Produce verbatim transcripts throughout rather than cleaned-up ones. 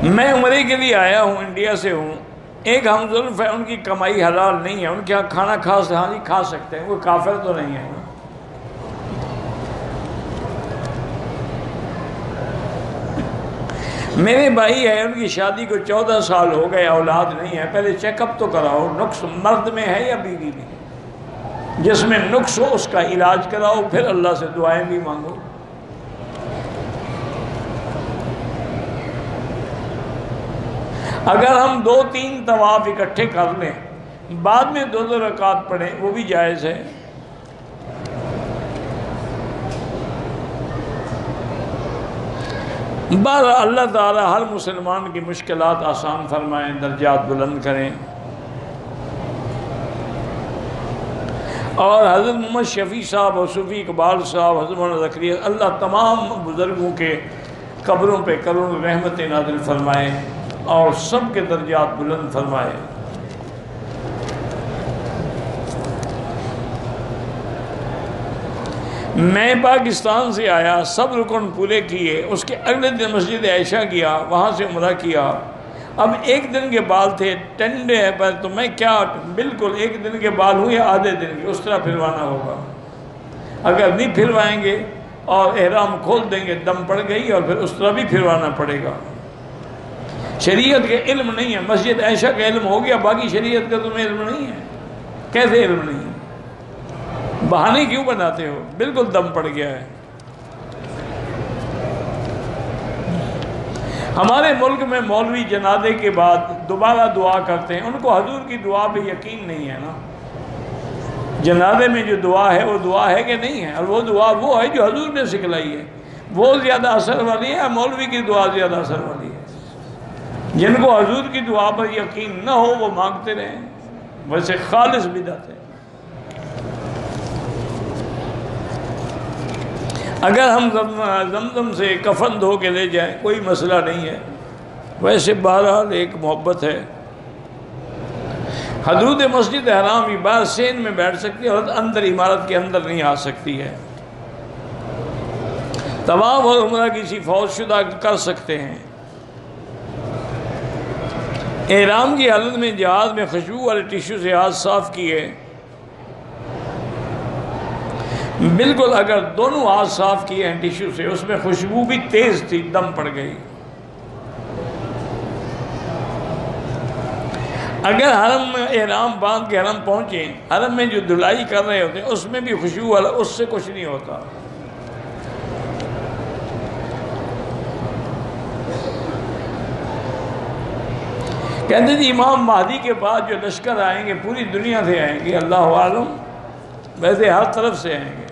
میں عمرے کے لیے آیا ہوں، انڈیا سے ہوں، ایک ہم ظلف ہے، ان کی کمائی حلال نہیں ہے، ان کے یہاں کھانا کھا ہاں جی کھا سکتے ہیں، وہ کافر تو نہیں ہے نا۔ میرے بھائی ہے، ان کی شادی کو چودہ سال ہو گئے، اولاد نہیں ہے، پہلے چیک اپ تو کراؤ، نقص مرد میں ہے یا بیوی میں ہے، جس میں نقص ہو اس کا علاج کراؤ، پھر اللہ سے دعائیں بھی مانگو۔ اگر ہم دو تین طواف اکٹھے کر لیں، بعد میں دو دو رکعت پڑھیں، وہ بھی جائز ہے۔ بہرحال اللہ تعالی ہر مسلمان کی مشکلات آسان فرمائیں، درجات بلند کریں، اور حضرت محمد شفیع صاحب اور صوفی اقبال صاحب، حضرت مولانا زکریا، اللہ تمام بزرگوں کے قبروں پہ کروڑوں رحمت نازل فرمائے اور سب کے درجات بلند فرمائے۔ میں پاکستان سے آیا، سب رکن پورے کیے، اس کے اگلے دن مسجد عائشہ گیا، وہاں سے عمرہ کیا۔ اب ایک دن کے بال تھے، ٹین ڈے ہے پر، تو میں کیا بالکل ایک دن کے بال ہوئے آدھے دن کے، اس طرح پھروانا ہوگا۔ اگر نہیں پھروائیں گے اور احرام کھول دیں گے، دم پڑ گئی، اور پھر اس طرح بھی پھروانا پڑے گا۔ شریعت کے علم نہیں ہے، مسجد عائشہ کا علم ہو گیا، باقی شریعت کا تمہیں علم نہیں ہے۔ کیسے علم نہیں ہے؟ بہانے کیوں بناتے ہو؟ بالکل دم پڑ گیا ہے۔ ہمارے ملک میں مولوی جنازے کے بعد دوبارہ دعا کرتے ہیں، ان کو حضور کی دعا پہ یقین نہیں ہے نا۔ جنازے میں جو دعا ہے وہ دعا ہے کہ نہیں ہے، اور وہ دعا وہ ہے جو حضور نے سکھلائی ہے، وہ زیادہ اثر والی ہے، مولوی کی دعا زیادہ اثر والی ہے۔ جن کو حضور کی دعا پر یقین نہ ہو وہ مانگتے رہیں، ویسے خالص بدعت ہے۔ اگر ہم زمزم سے کفن دھو کے لے جائیں کوئی مسئلہ نہیں ہے، ویسے بہرحال ایک محبت ہے۔ حدود مسجد حرام بھی باہر سین میں بیٹھ سکتی ہے، اور اندر عمارت کے اندر نہیں آ سکتی ہے۔ طواف اور عمرہ کسی فوت شدہ کر سکتے ہیں۔ احرام کی حالت میں جہاز میں خوشبو والے ٹیشو سے ہاتھ صاف کیے، بالکل اگر دونوں ہاتھ صاف کیے ہیں ٹیشو سے، اس میں خوشبو بھی تیز تھی، دم پڑ گئی۔ اگر حرم میں احرام باندھ کے حرم پہنچے، حرم میں جو دھلائی کر رہے ہوتے ہیں اس میں بھی خوشبو والا، اس سے کچھ نہیں ہوتا۔ کہتے جی امام مہدی کے بعد جو لشکر آئیں گے پوری دنیا سے آئیں گے، اللہ عالم، ویسے ہر طرف سے آئیں گے۔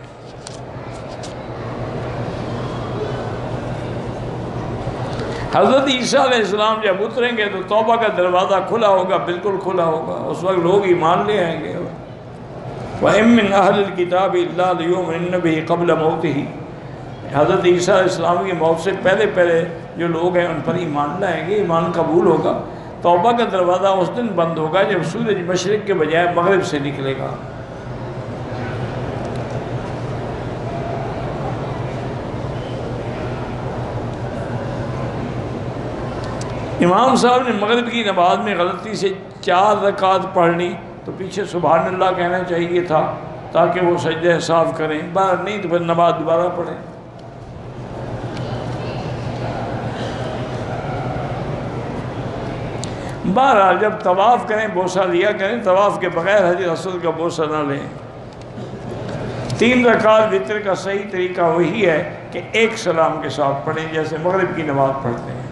حضرت عیسیٰ علیہ السلام جب اتریں گے تو توبہ کا دروازہ کھلا ہوگا، بالکل کھلا ہوگا، اس وقت لوگ ایمان لے آئیں گے۔ وَإِن مِّنْ أَهْلِ الْكِتَابِ إِلَّا لِيُؤْمِنَنَّ بِهِ قَبْلَ مَوْتِهِ، حضرت عیسیٰ علیہ السلام کی موت سے پہلے پہلے جو لوگ ہیں ان پر ایمان لائیں گے، ایمان قبول ہوگا۔ توبہ کا دروازہ اس دن بند ہوگا جب سورج مشرق کے بجائے مغرب سے نکلے گا۔ امام صاحب نے مغرب کی نماز میں غلطی سے چار رکعت پڑھ لی تو پیچھے سبحان اللہ کہنا چاہیے تھا تاکہ وہ سجدہ صاف کریں، باہر نہیں تو پھر نماز دوبارہ پڑھیں۔ بہرحال جب طواف کریں بوسہ لیا کریں، طواف کے بغیر حجر اسود کا بوسہ نہ لیں۔ تین رکعت وتر کا صحیح طریقہ وہی ہے کہ ایک سلام کے ساتھ پڑھیں جیسے مغرب کی نماز پڑھتے ہیں۔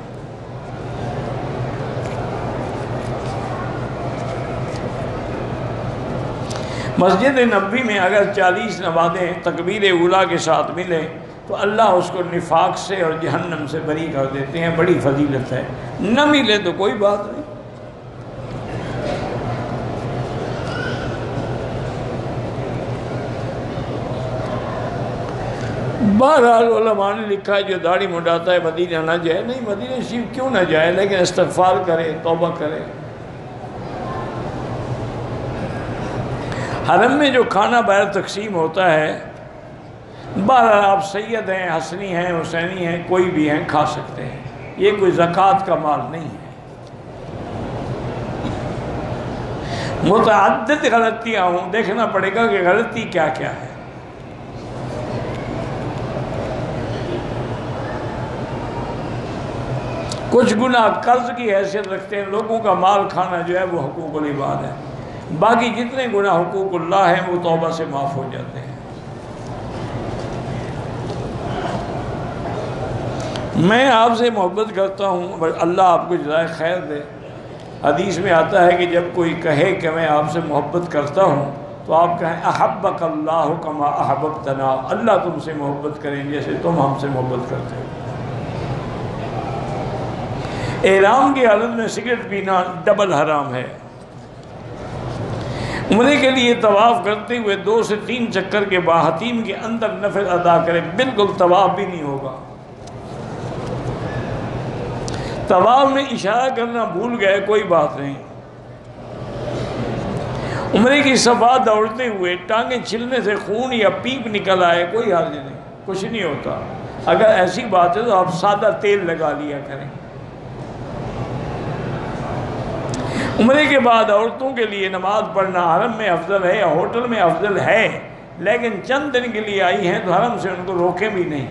مسجد نبوی میں اگر چالیس نمازیں تکبیر اولیٰ کے ساتھ ملیں تو اللہ اس کو نفاق سے اور جہنم سے بری کر دیتے ہیں، بڑی فضیلت ہے۔ نہ ملے تو کوئی بات نہیں۔ بہرحال علماء نے لکھا ہے جو داڑھی منڈاتا ہے مدینہ نہ جائے، نہیں مدینہ شریف کیوں نہ جائے، لیکن استغفار کرے، توبہ کرے۔ حرم میں جو کھانا باہر تقسیم ہوتا ہے، بہرحال آپ سید ہیں، حسنی ہیں، حسینی ہیں، کوئی بھی ہیں، کھا سکتے ہیں۔ یہ کوئی زکوٰۃ کا مال نہیں ہے۔ متعدد غلطیاں ہوں، دیکھنا پڑے گا کہ غلطی کیا کیا ہے۔ کچھ گناہ قرض کی حیثیت رکھتے ہیں، لوگوں کا مال کھانا جو ہے وہ حقوق العباد ہے، باقی جتنے گناہ حقوق اللہ ہیں وہ توبہ سے معاف ہو جاتے ہیں۔ میں آپ سے محبت کرتا ہوں، اللہ آپ کو جزائے خیر دے۔ حدیث میں آتا ہے کہ جب کوئی کہے کہ میں آپ سے محبت کرتا ہوں تو آپ کہیں احبک اللہ کما احببتنا، اللہ تم سے محبت کریں جیسے تم ہم سے محبت کرتے ہو۔ احرام کی حالت میں سگریٹ پینا ڈبل حرام ہے۔ عمرے کے لیے طواف کرتے ہوئے دو سے تین چکر کے بعد حتیم کے اندر نفل ادا کرے، بالکل طواف بھی نہیں ہوگا۔ طواف میں اشارہ کرنا بھول گئے کوئی بات نہیں۔ عمرے کی صفا دوڑتے ہوئے ٹانگیں چھلنے سے خون یا پیپ نکل آئے کوئی حرج نہیں، کچھ نہیں ہوتا۔ اگر ایسی بات ہے تو آپ سادہ تیل لگا لیا کریں۔ عمرے کے بعد عورتوں کے لیے نماز پڑھنا حرم میں افضل ہے یا ہوٹل میں افضل ہے، لیکن چند دن کے لیے آئی ہیں تو حرم سے ان کو روکیں بھی نہیں۔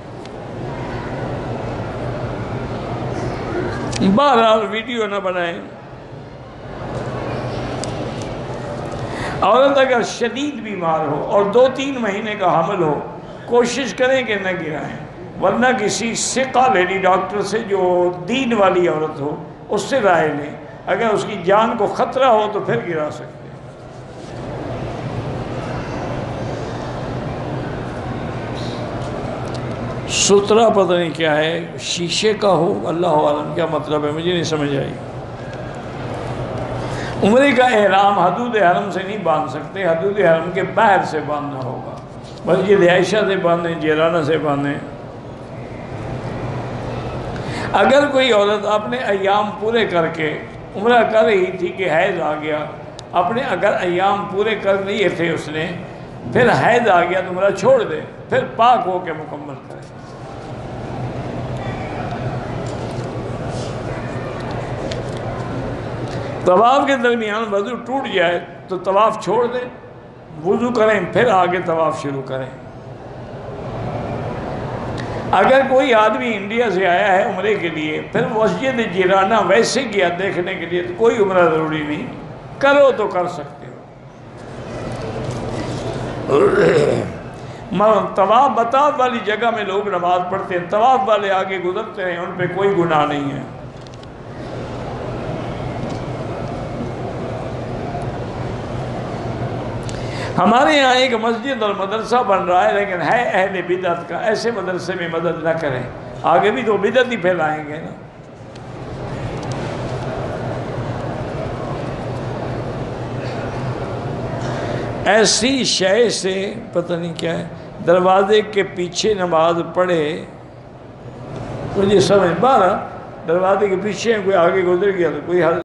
بہرحال ویڈیو نہ بنائیں۔ عورت اگر شدید بیمار ہو اور دو تین مہینے کا حمل ہو، کوشش کریں کہ نہ گرائیں، ورنہ کسی ثقہ لیڈی ڈاکٹر سے جو دین والی عورت ہو اس سے رائے لیں، اگر اس کی جان کو خطرہ ہو تو پھر گرا سکتے ہیں۔ سترہ پتہ نہیں کیا ہے، شیشے کا ہو، اللہ عالم کیا مطلب ہے، مجھے نہیں سمجھ آئی۔ عمرے کا احرام حدود حرم سے نہیں باندھ سکتے، حدود حرم کے باہر سے باندھنا ہوگا، مسجد عائشہ سے باندھیں، جیرانہ سے باندھیں۔ اگر کوئی عورت اپنے ایام پورے کر کے عمرہ کر رہی تھی کہ حیض آ گیا، اپنے اگر ایام پورے کر لیے تھے اس نے، پھر حیض آ گیا تو عمرہ چھوڑ دے، پھر پاک ہو کے مکمل کرے۔ طواف کے درمیان وضو ٹوٹ جائے تو طواف چھوڑ دیں، وضو کریں پھر آگے طواف شروع کریں۔ اگر کوئی آدمی انڈیا سے آیا ہے عمرے کے لیے، پھر مسجد جیرانہ ویسے گیا دیکھنے کے لیے، تو کوئی عمرہ ضروری نہیں، کرو تو کر سکتے ہو۔ طواف بطاف والی جگہ میں لوگ نماز پڑھتے ہیں، طواف والے آگے گزرتے ہیں، ان پہ کوئی گناہ نہیں ہے۔ ہمارے یہاں ایک مسجد اور مدرسہ بن رہا ہے، لیکن ہے اہل بدعت کا، ایسے مدرسے میں مدد نہ کریں، آگے بھی تو بدعت ہی پھیلائیں گے نا۔ ایسی شے سے پتہ نہیں کیا ہے، دروازے کے پیچھے نماز پڑھے، مجھے سمجھ بارہ دروازے کے پیچھے کوئی آگے گزر گیا تو کوئی حل